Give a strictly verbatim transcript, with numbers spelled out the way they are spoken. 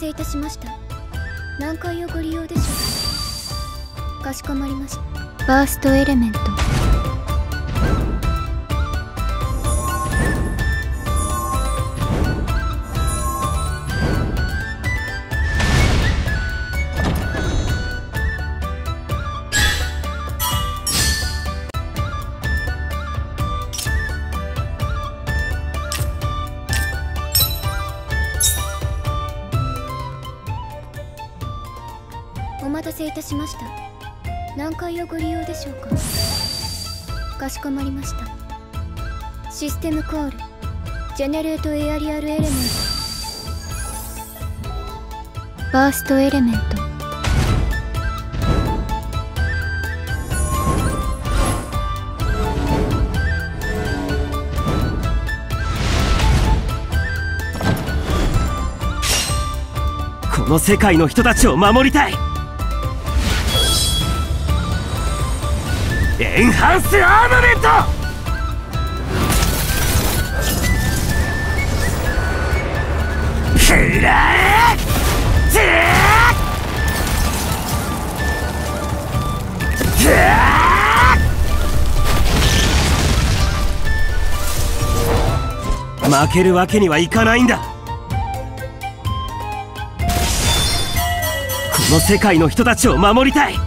せいたしました。何階をご利用でしょうか。かしこまりました。バーストエレメント。お待たせいたしました。何階をご利用でしょうか。かしこまりました。システムコールジェネレートエアリアルエレメント。バーストエレメント。 この世界の人たちを守りたい。エンハンスアーマメント。フラーテー負けるわけにはいかないんだ。この世界の人たちを守りたい。